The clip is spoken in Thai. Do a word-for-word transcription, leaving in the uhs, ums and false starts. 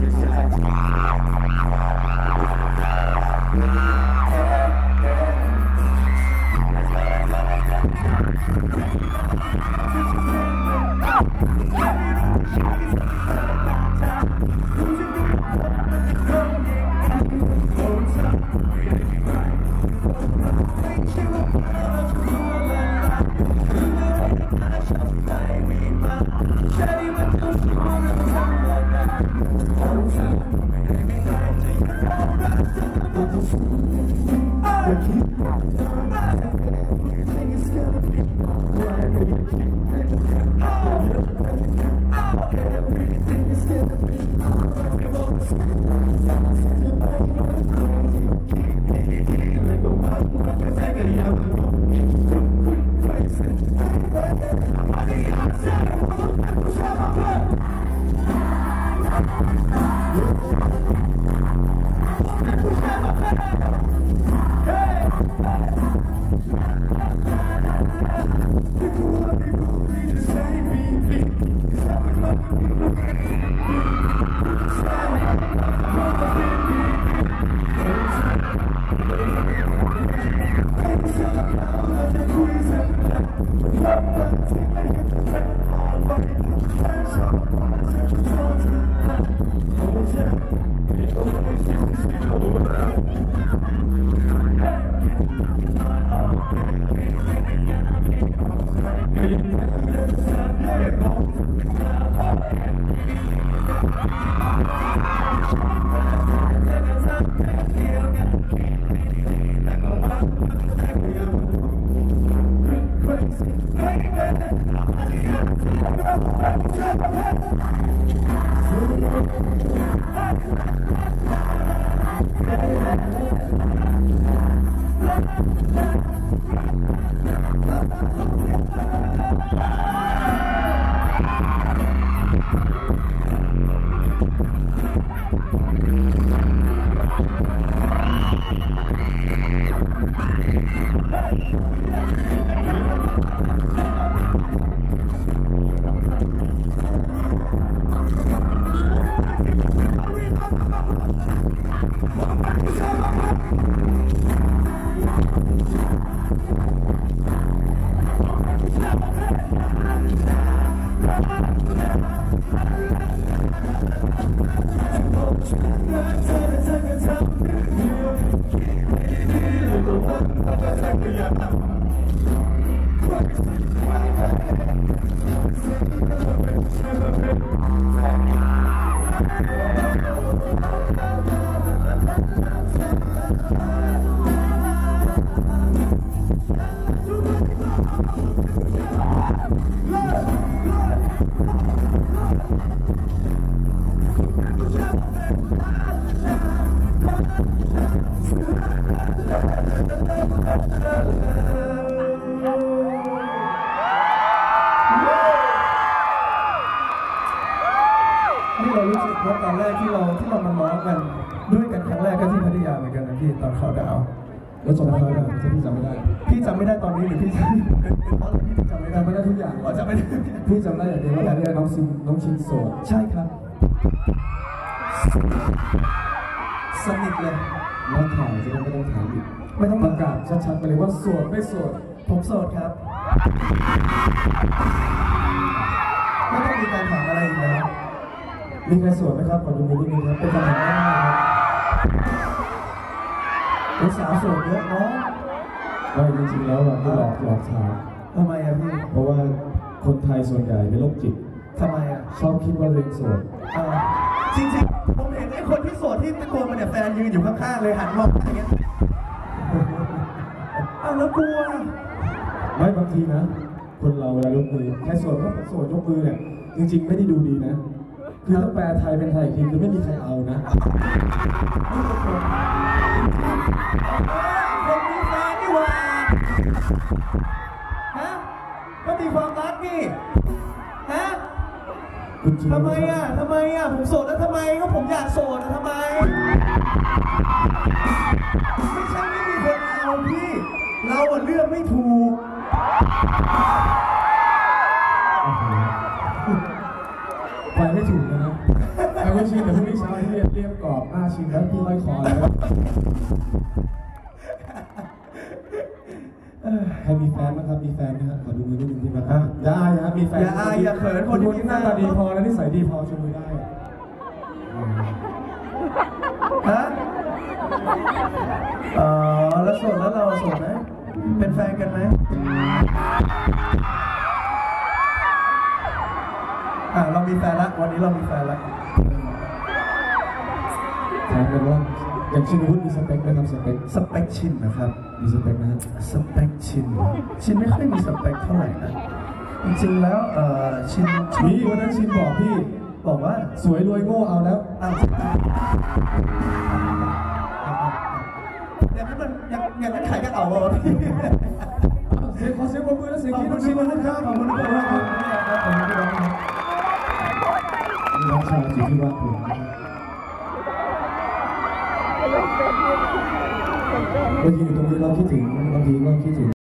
เพราะตอนแรกที่เราที่เรามาร้องกันด้วยกันครั้งแรกก็ที่พัทยาเหมือนกันนะพี่ตอนเขาดาวแล้วจำได้ไหมพี่จำไม่ได้พี่จำไม่ได้ตอนนี้หรือพี่เป็นเพราะพี่จำไม่ได้จำไม่ได้ทุกอย่างอ๋อจำไม่ได้พี่จำได้อย่างเดียวว่าตอนนี้น้องชินน้องชินโสดใช่ครับสนิทเลยนักข่าวจะไม่ต้องถามอีกไม่ต้องประกาศชัดๆไปเลยว่าโสดไม่โสดผมโสดครับไม่ต้องมีการถามอะไรอีกแล้วมีใครโสดไหมครับขอดูมือนิดนึงครับเป็นคำถามง่ายๆครับเป็นสาวโสดเยอะเนาะไม่จริงๆแล้วเราไม่หลอกหลอกถามทำไมอะพี่เพราะว่าคนไทยส่วนใหญ่เป็นโรคจิตทำไมอะชอบคิดว่าเรื่องโสดจริงๆผมเห็นไอ้คนที่โสดที่ตะโกนมาเนี่ยแฟนยืนอยู่ข้างๆเลยหันมองอะไรเงี้ยอ้าวแล้วกลัวไม่บางทีนะคนเราเวลายกมือใครโสดก็โสดยกมือเนี่ยจริงๆไม่ได้ดูดีนะคือถ้าแปลไทยเป็นไทยจริงคือไม่มีใครเอานะคนมีแฟนนี่หว่าฮะก็มีความรักนี่ฮะทำไมอ่ะทำไมอ่ะผมโสดแล้วทำไมก็ผมอยากโสดทำไมไม่ใช่ไม่มีคนเอาพี่เราอ่ะเลือกไม่ถูกไปไม่ถูกนะไปไม่ไม่ชินแต่พรุ่งนี้เช้าที่เรียบเรียบกรอบหน้าชินแล้วพี่ค่อยคอแล้วใครมีแฟนไหมครับมีแฟนไหมครับขอดูมือนิดนึงที่มาอ่ะอย่าอายนะครับมีแฟนอย่าอายอย่าเขินคนที่มีหแฟน้าน ตาดีพอแล้วนิสัยดีพอชมมือได้ฮะเออแล้วโสดแล้วเราโสดไหมเป็นแฟนกันไหมอ่ะเรามีแฟนละวันนี้เรามีแฟนละถามกันว่าอย่างชินวุฒิมีสเปคไหมครับสเปคสเปคชินนะครับมีสเปคนะฮะสเปคชินชินไม่ค่อยมีสเปคเท่าไหร่นะจริงๆแล้วเออชินนี่วันนั้นชินบอกพี่บอกว่าสวยรวยโง่เอาแล้วอ้าวอย่างนั้นมันอย่างอย่างนั้นขายกันเอาเหรอพี่เสียงขอเสียงปรบมือและเสียงขอบกรี๊ดคุณชิชินนวุวุฒิฒิคครัรับบ ขขออบบ คุคุณ ณทุทุกกคคน นนะนะคครัรับบ ขอบคุณทุกคนนี่น้องชายอยู่ที่วัดผมบางทีอยู่ตรงนี้เราคิดถึงบางทีก็คิดถึง